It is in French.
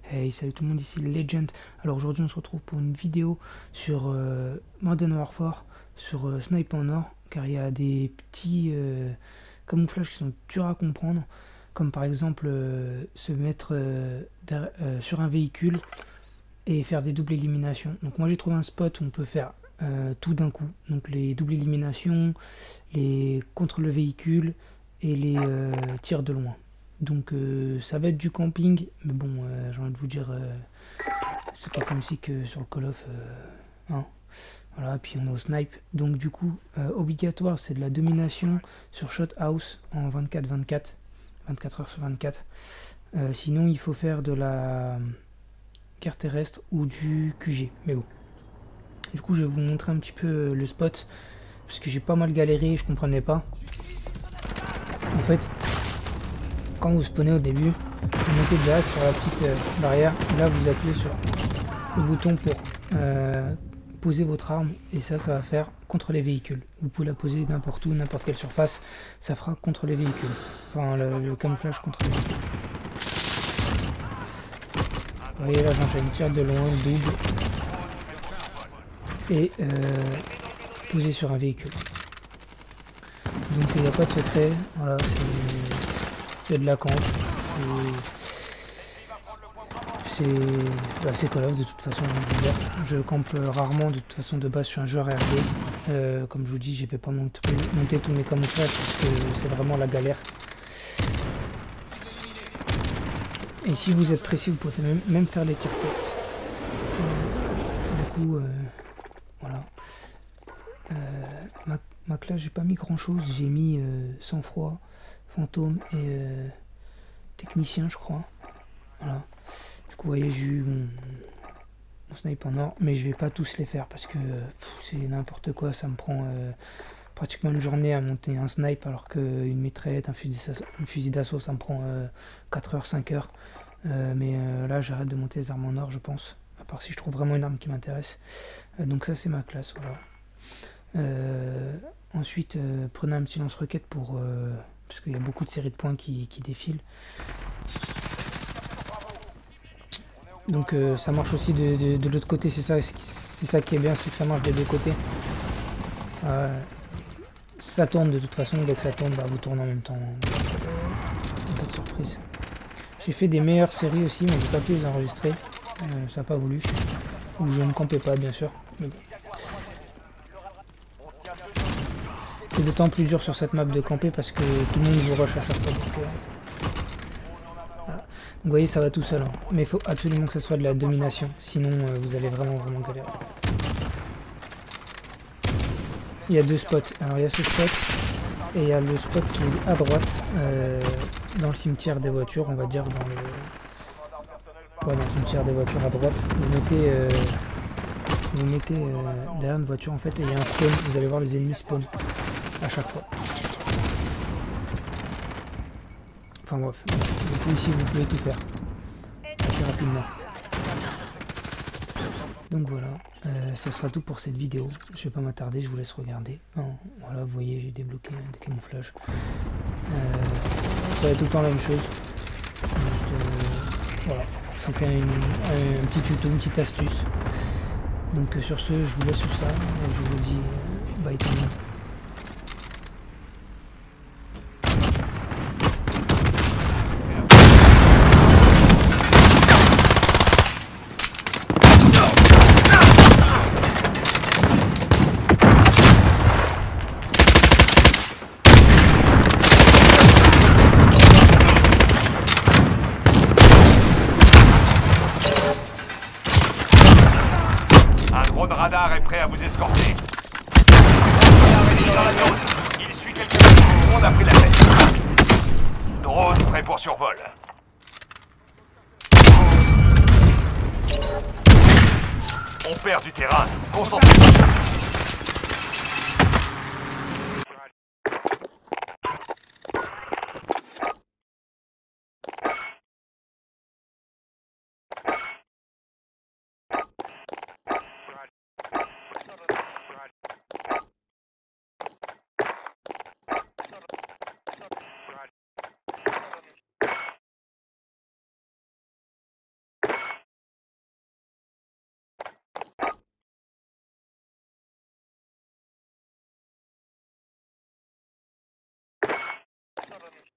Hey, salut tout le monde, ici Legend. Alors aujourd'hui on se retrouve pour une vidéo sur Modern Warfare, sur Snipe en or, car il y a des petits camouflages qui sont durs à comprendre, comme par exemple se mettre sur un véhicule et faire des doubles éliminations. Donc moi j'ai trouvé un spot où on peut faire tout d'un coup, donc les doubles éliminations, les contre le véhicule et les tirs de loin. Donc ça va être du camping, mais bon, j'ai envie de vous dire, c'est pas comme si que sur le Call of, hein. Voilà, puis on est au snipe. Donc du coup, obligatoire, c'est de la domination sur Shot House en 24-24, 24 heures sur 24. Sinon, il faut faire de la guerre terrestre ou du QG. Mais bon, du coup, je vais vous montrer un petit peu le spot, parce que j'ai pas mal galéré, je comprenais pas. En fait, quand vous spawnez au début, vous montez direct sur la petite barrière, et là vous appuyez sur le bouton pour poser votre arme, et ça va faire contre les véhicules. Vous pouvez la poser n'importe où, n'importe quelle surface, ça fera contre les véhicules. Enfin le camouflage contre les véhicules. Vous voyez là, j'enchaîne tir de loin, double, et poser sur un véhicule. Donc il n'y a pas de secret, voilà, c'est de la camp. C'est Call of de toute façon. Je campe rarement, de toute façon de base je suis un joueur RD. Comme je vous dis, je vais pas monter tous mes camouflages parce que c'est vraiment la galère. Et si vous êtes précis, vous pouvez même faire les tirs-têtes. Du coup, voilà. Ma classe, j'ai pas mis grand chose, j'ai mis sang-froid, fantôme et technicien, je crois. Voilà. Du coup, vous voyez, j'ai eu mon snipe en or, mais je vais pas tous les faire parce que c'est n'importe quoi. Ça me prend pratiquement une journée à monter un snipe, alors qu'une mitraillette, un fusil d'assaut, ça me prend 4 heures, 5 heures. Mais là, j'arrête de monter les armes en or, je pense. À part si je trouve vraiment une arme qui m'intéresse. Donc ça, c'est ma classe, voilà. Ensuite, prenez un petit lance-roquette pour... parce qu'il y a beaucoup de séries de points qui défilent. Donc ça marche aussi de l'autre côté, c'est ça qui est bien, c'est que ça marche des deux côtés. Ça tourne de toute façon, dès que ça tourne, bah, vous tournez en même temps. Pas de surprise. J'ai fait des meilleures séries aussi, mais j'ai pas pu les enregistrer. Ça n'a pas voulu. Ou je ne campais pas, bien sûr. Mais bon. C'est d'autant plus dur sur cette map de camper parce que tout le monde vous rush à chaque fois. Donc, voilà. Donc vous voyez, ça va tout seul. Hein. Mais il faut absolument que ça soit de la domination. Sinon, vous allez vraiment galérer. Il y a deux spots. Alors il y a ce spot et il y a le spot qui est à droite, dans le cimetière des voitures, on va dire dans le... Ouais, dans le cimetière des voitures à droite. Vous mettez derrière une voiture en fait et il y a un spawn. Vous allez voir les ennemis spawn à chaque fois. Enfin bref. Du coup ici vous pouvez tout faire assez rapidement. Donc voilà, ça sera tout pour cette vidéo. Je vais pas m'attarder, je vous laisse regarder. Voilà, vous voyez, j'ai débloqué des camouflages. Ça va être tout le temps la même chose. Voilà, c'était un petit tuto, une petite astuce. Donc sur ce, je vous laisse sur ça. Je vous dis bye tout le monde. Le radar est prêt à vous escorter. Dans la zone. Il suit quelques minutes. Tout le monde a pris la tête. Drone prêt pour survol. On perd du terrain. Concentrez-vous. abandonné.